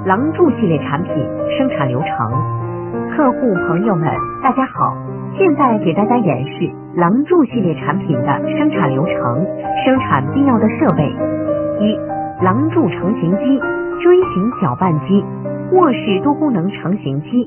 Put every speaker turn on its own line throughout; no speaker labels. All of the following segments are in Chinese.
廊柱系列产品生产流程。客户朋友们，大家好，现在给大家演示廊柱系列产品的生产流程，生产必要的设备：一、廊柱成型机、锥形搅拌机、卧室多功能成型机。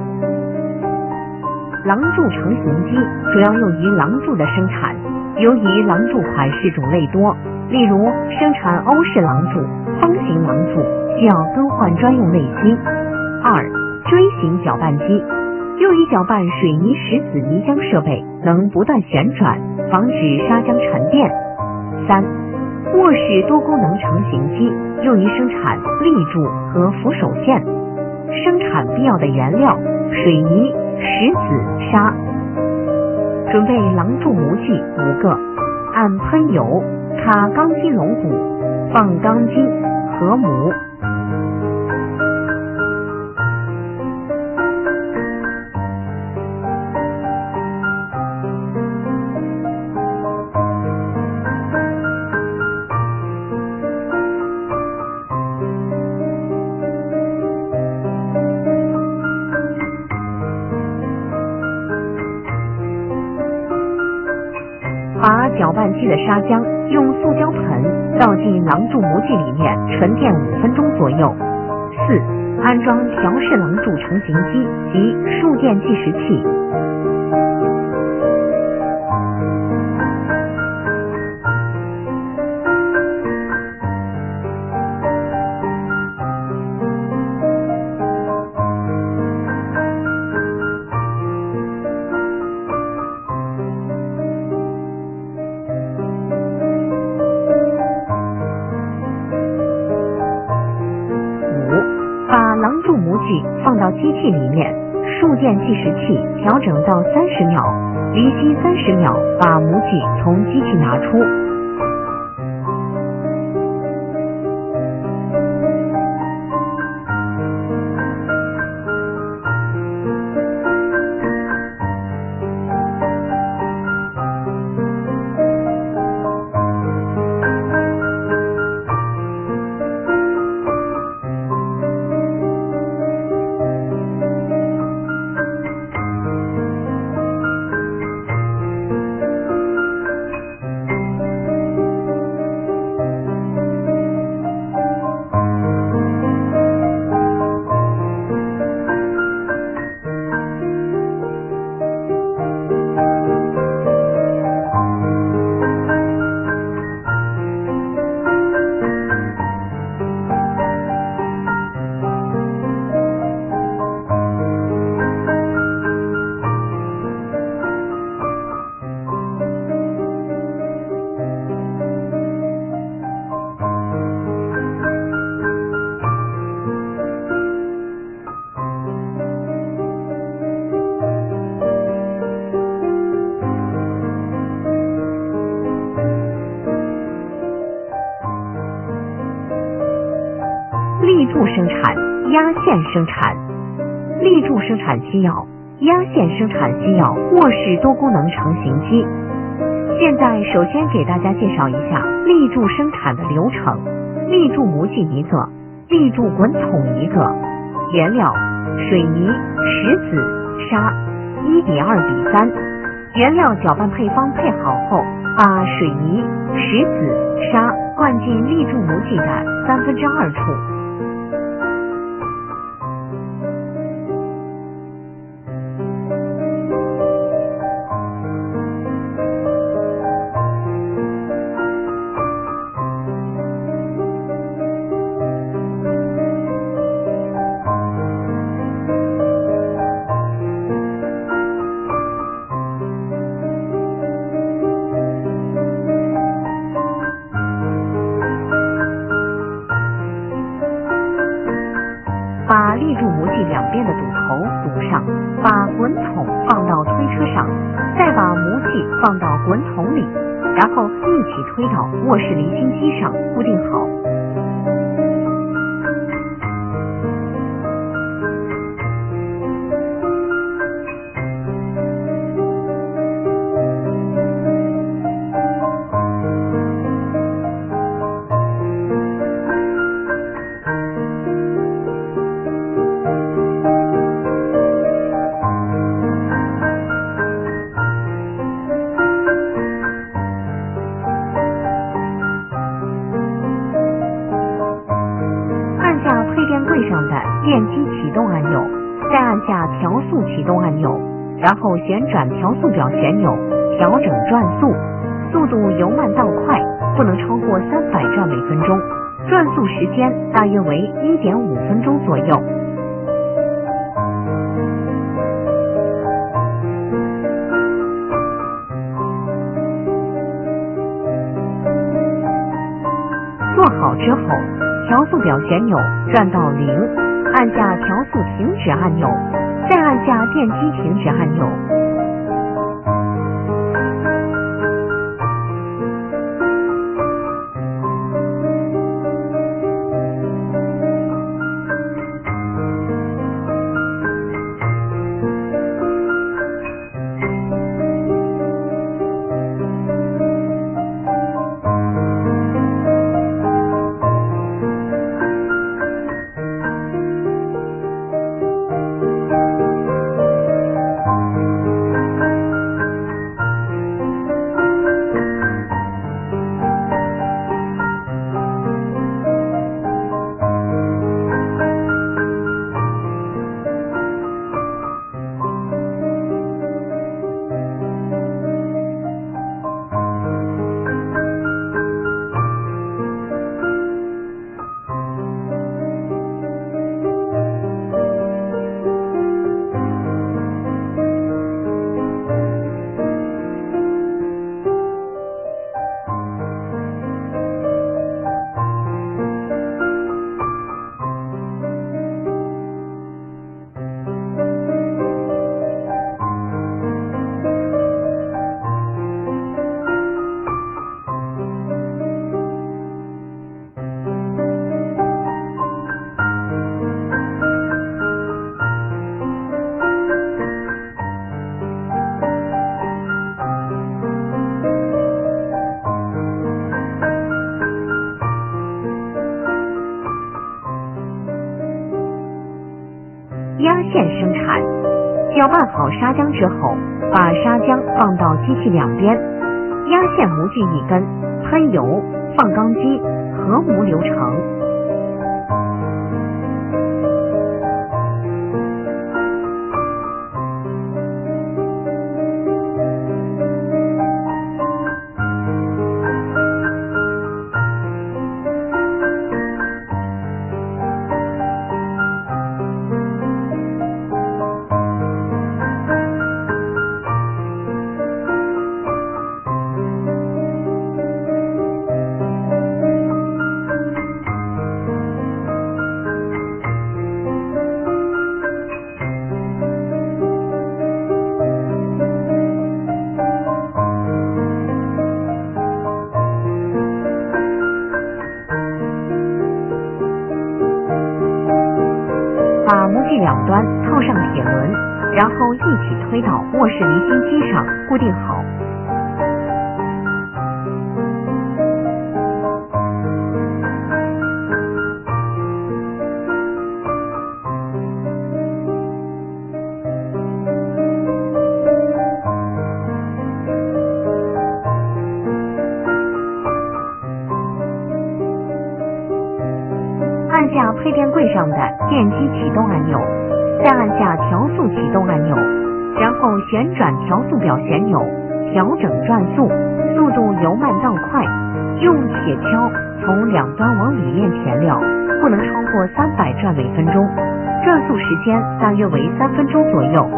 廊柱成型机主要用于廊柱的生产，由于廊柱款式种类多，例如生产欧式廊柱、方形廊柱，需要更换专用内芯。二、锥形搅拌机用于搅拌水泥、石子、泥浆设备，能不断旋转，防止砂浆沉淀。三、卧室多功能成型机用于生产立柱和扶手线，生产必要的原料：水泥、石子、砂。准备廊柱模具5个，按喷油，卡钢筋龙骨，放钢筋和模。把搅拌机的砂浆用塑胶盆倒进廊柱模具里面，沉淀5分钟左右。四、安装条式廊柱成型机及数电计时器。把廊柱模具放到机器里面，数电计时器调整到30秒，离心30秒，把模具从机器拿出。立柱生产、压线生产。立柱生产需要，压线生产需要卧室多功能成型机。现在首先给大家介绍一下立柱生产的流程。立柱模具1个，立柱滚筒1个，原料：水泥、石子、砂，1:2:3。原料搅拌配方配好后，把水泥、石子、砂灌进立柱模具的2/3处。把立柱模具两边的堵头堵上，把滚筒放到推车上，再把模具放到滚筒里，然后一起推到卧室离心机上固定好。 电机启动按钮，再按下调速启动按钮，然后旋转调速表旋钮，调整转速，速度由慢到快，不能超过300转每分钟，转速时间大约为1.5分钟左右。做好之后，调速表旋钮转到0，按下调速停止按钮，再按下电机停止按钮。压线生产，搅拌好砂浆之后，把砂浆放到机器两边，压线模具一根，喷油，放钢机，和模流程。把模具两端套上铁轮，然后一起推到卧室离心机上固定好。按下配电柜上的电机启动按钮，再按下调速启动按钮，然后旋转调速表旋钮，调整转速，速度由慢到快，用铁锹从两端往里面填料，不能超过300转每分钟，转速时间大约为3分钟左右。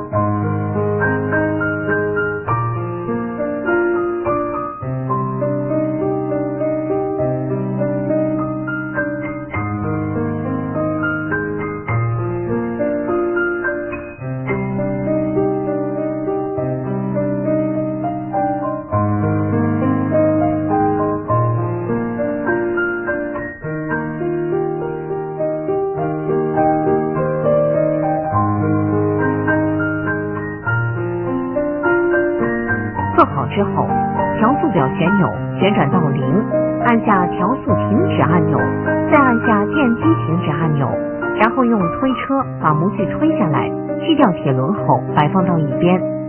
做好之后，调速表旋钮旋转到0，按下调速停止按钮，再按下电机停止按钮，然后用推车把模具推下来，去掉铁轮后摆放到一边。